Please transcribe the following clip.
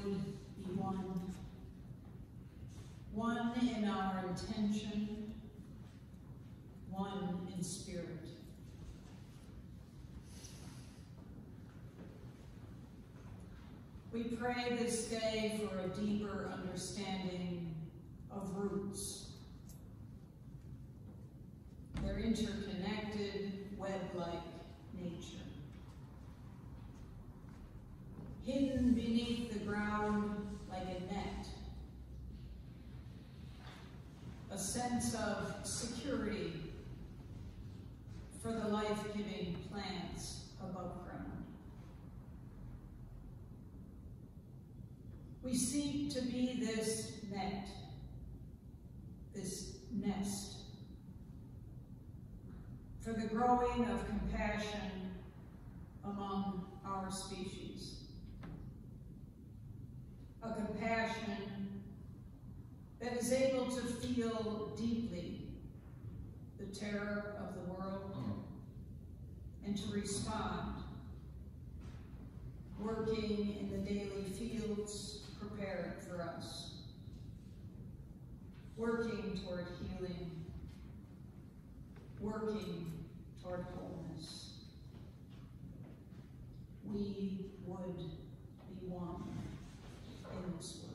be one. One in our intention, one in spirit. We pray this day for a deeper understanding of roots. Their interconnected, web-like nature. Hidden beneath the ground like a net. A sense of security for the life-giving plants above ground. We seek to be this net, this nest, for the growing of compassion among our species. A compassion that is able to feel deeply the terror of the world and to respond, working in the daily fields prepared for us, working toward healing, working toward wholeness. We would be one in this world.